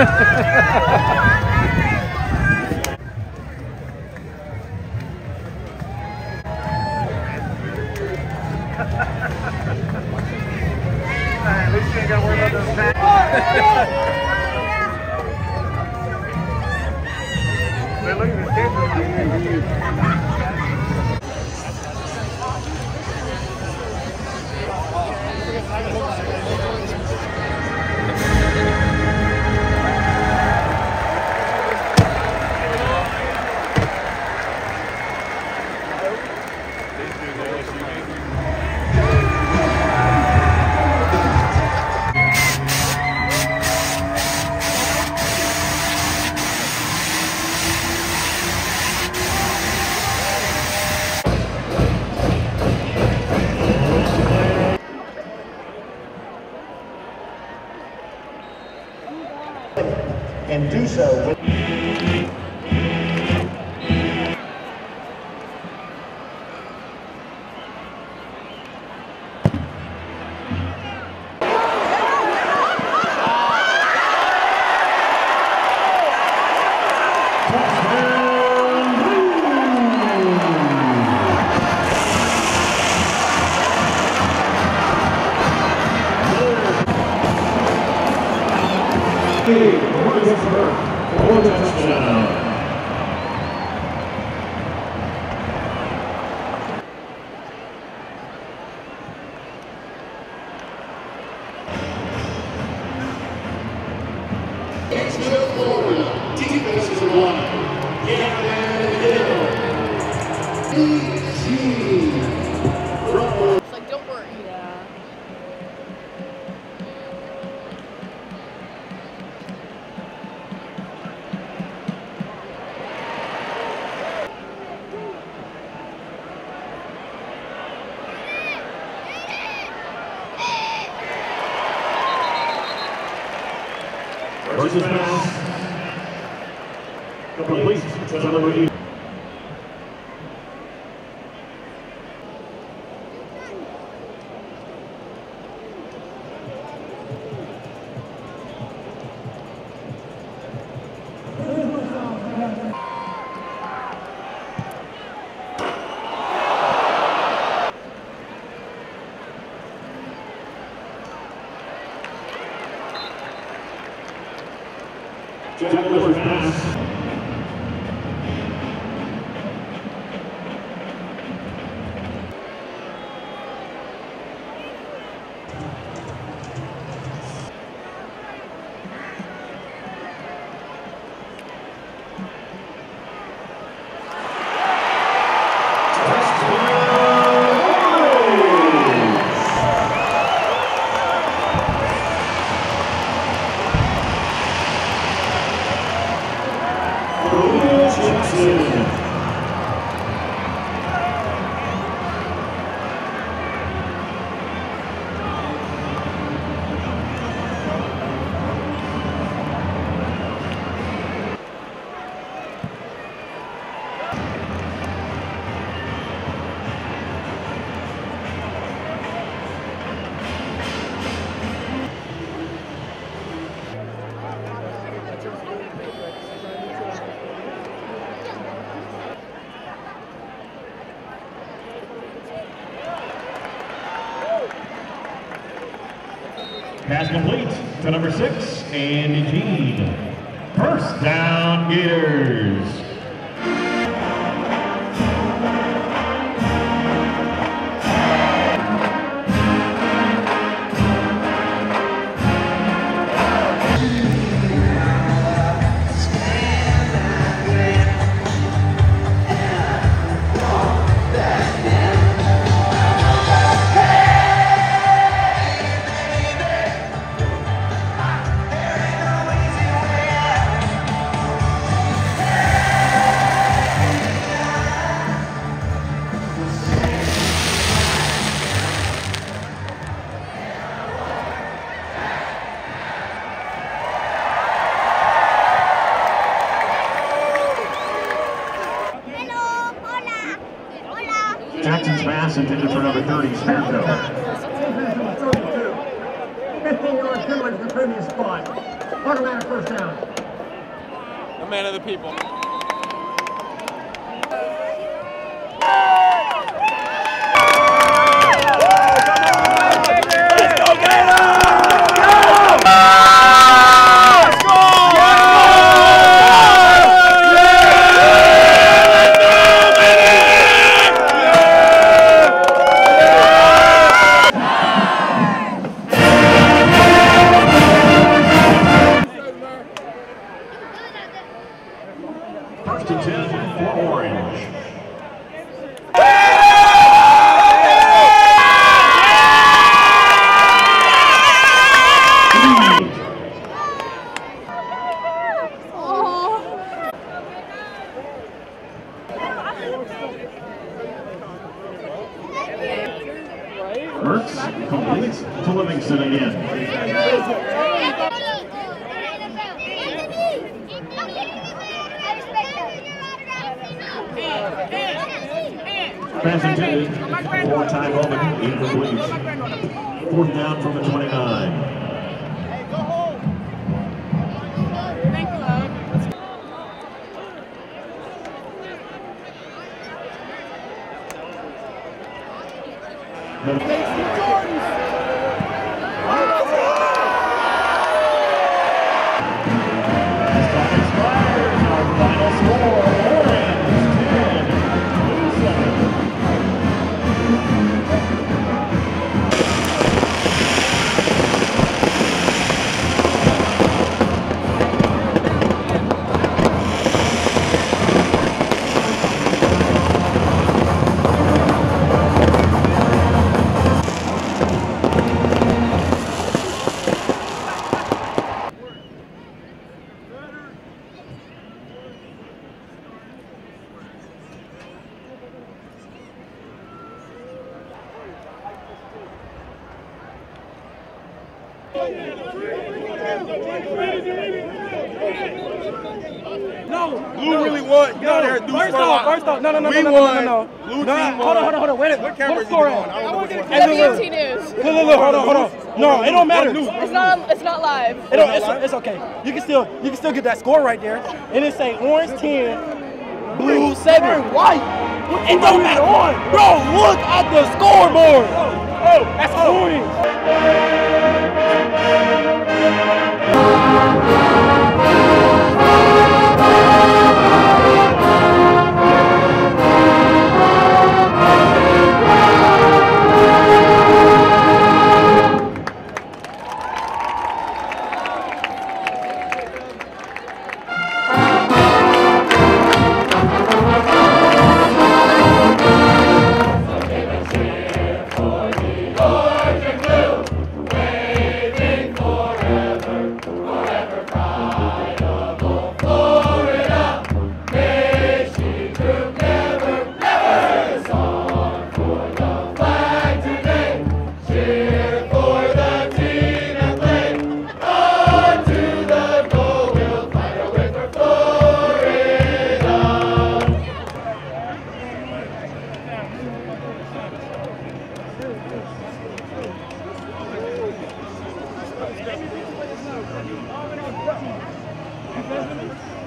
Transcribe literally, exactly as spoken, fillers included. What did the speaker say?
At least you ain't got to worry about those back. They look at the camera like and do so with It's like, don't worry. Yeah. versus pass. Complete to number eight. Jack Miller's pass. Pass complete to number six, Andy Jean. First down, Gators. Jackson's pass intended for number thirty, Spanko. fifteen yards penalty for the previous spot. Automatic first down. A man of the people. First and ten for Orange. Hurts completes to Livingston again. Pass intended for time open, incomplete. Fourth down from the twenty-nine. No, Blue really won. You know, they're due first for a off, lot. first off, no, no, no, We no, no, won. no, no, no. Blue no, team hold won. on, hold on, hold on. Wait, What what camera the is score it on? at? I don't know which one. Hey, look, W look. T News. Look, look, look, hold on, hold on. No, it don't matter. It's not. It's not live. It don't, it's, it's okay. You can still, you can still get that score right there, and it say Orange ten, Blue seven, white. It don't matter. Bro, look at the scoreboard. Oh, that's Orange. Thank you.